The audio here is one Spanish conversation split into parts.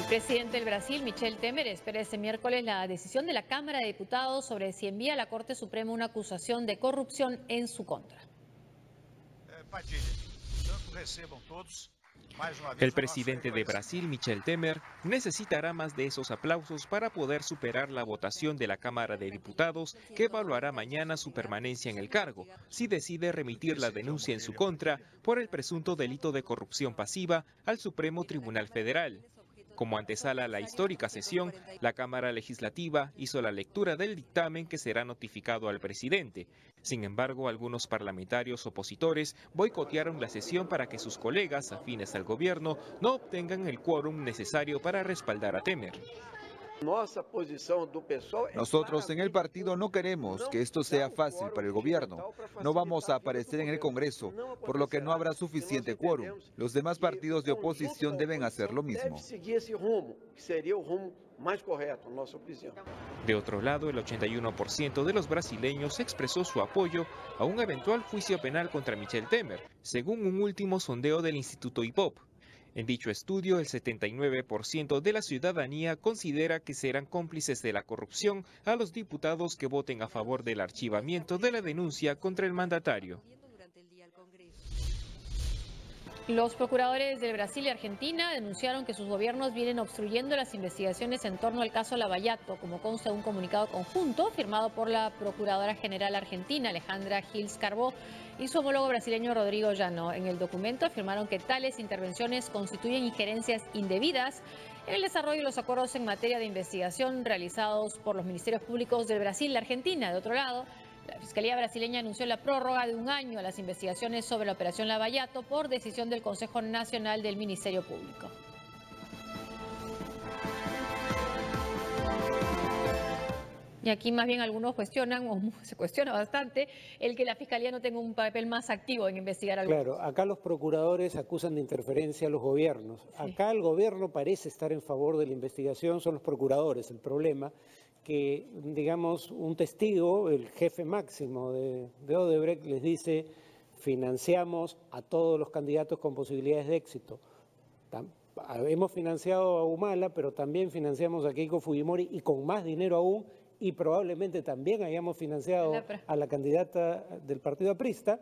presidente del Brasil, Michel Temer, espera este miércoles la decisión de la Cámara de Diputados sobre si envía a la Corte Suprema una acusación de corrupción en su contra. El presidente de Brasil, Michel Temer, necesitará más de esos aplausos para poder superar la votación de la Cámara de Diputados que evaluará mañana su permanencia en el cargo, si decide remitir la denuncia en su contra por el presunto delito de corrupción pasiva al Supremo Tribunal Federal. Como antesala a la histórica sesión, la Cámara Legislativa hizo la lectura del dictamen que será notificado al presidente. Sin embargo, algunos parlamentarios opositores boicotearon la sesión para que sus colegas afines al gobierno no obtengan el quórum necesario para respaldar a Temer. Nosotros en el partido no queremos que esto sea fácil para el gobierno. No vamos a aparecer en el Congreso, por lo que no habrá suficiente quórum. Los demás partidos de oposición deben hacer lo mismo. De otro lado, el 81% de los brasileños expresó su apoyo a un eventual juicio penal contra Michel Temer, según un último sondeo del Instituto IPOP. En dicho estudio, el 79% de la ciudadanía considera que serán cómplices de la corrupción a los diputados que voten a favor del archivamiento de la denuncia contra el mandatario. Los procuradores de Brasil y Argentina denunciaron que sus gobiernos vienen obstruyendo las investigaciones en torno al caso Lava Jato, como consta de un comunicado conjunto firmado por la Procuradora General Argentina, Alejandra Gils Carbó, y su homólogo brasileño Rodrigo Llano. En el documento afirmaron que tales intervenciones constituyen injerencias indebidas en el desarrollo de los acuerdos en materia de investigación realizados por los ministerios públicos del Brasil y la Argentina. De otro lado, la Fiscalía brasileña anunció la prórroga de 1 año a las investigaciones sobre la operación Lava Jato por decisión del Consejo Nacional del Ministerio Público. Y aquí más bien algunos cuestionan, o se cuestiona bastante, el que la Fiscalía no tenga un papel más activo en investigar algo. Claro, acá los procuradores acusan de interferencia a los gobiernos. Sí. Acá el gobierno parece estar en favor de la investigación, son los procuradores el problema. Que, digamos, un testigo, el jefe máximo de Odebrecht, les dice: financiamos a todos los candidatos con posibilidades de éxito. Hemos financiado a Humala, pero también financiamos a Keiko Fujimori y con más dinero aún, y probablemente también hayamos financiado a la candidata del partido aprista,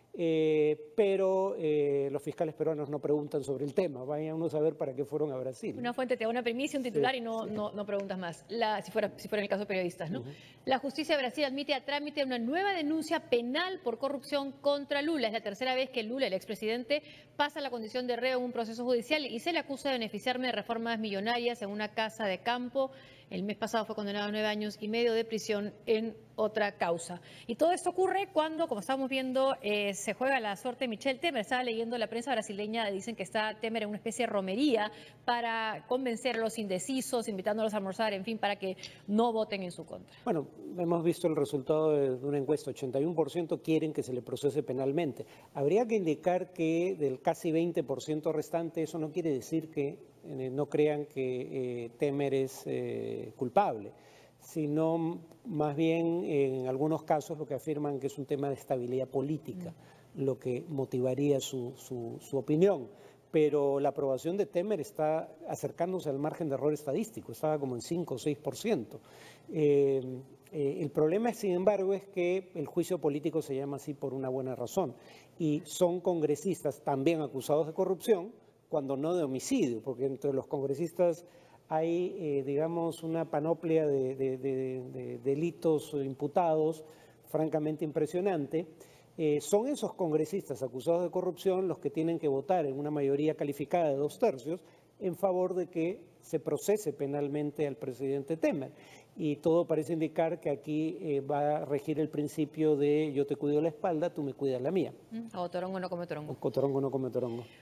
pero los fiscales peruanos no preguntan sobre el tema. Vayan uno a saber para qué fueron a Brasil. Una fuente te da una primicia, un titular, sí, y no preguntas más. Si fuera en el caso de periodistas, ¿no? La justicia de Brasil admite a trámite una nueva denuncia penal por corrupción contra Lula. Es la tercera vez que Lula, el expresidente, pasa la condición de reo en un proceso judicial y se le acusa de beneficiarme de reformas millonarias en una casa de campo. El mes pasado fue condenado a 9 años y medio de prisión en otra causa. Y todo esto ocurre cuando, como estamos viendo, se juega la suerte de Michel Temer. Estaba leyendo la prensa brasileña, dicen que está Temer en una especie de romería para convencer a los indecisos, invitándolos a almorzar, en fin, para que no voten en su contra. Bueno, hemos visto el resultado de una encuesta, 81% quieren que se le procese penalmente. Habría que indicar que del casi 20% restante, eso no quiere decir que no crean que Temer es culpable, sino más bien en algunos casos lo que afirman que es un tema de estabilidad política, lo que motivaría su opinión. Pero la aprobación de Temer está acercándose al margen de error estadístico, estaba como en 5 o 6%. El problema, sin embargo, es que el juicio político se llama así por una buena razón, y son congresistas también acusados de corrupción, cuando no de homicidio, porque entre los congresistas hay, digamos, una panoplia de delitos imputados francamente impresionante. Son esos congresistas acusados de corrupción los que tienen que votar en una mayoría calificada de 2/3 en favor de que se procese penalmente al presidente Temer. Y todo parece indicar que aquí va a regir el principio de yo te cuido la espalda, tú me cuidas la mía. O torongo no come torongo. O torongo no come torongo.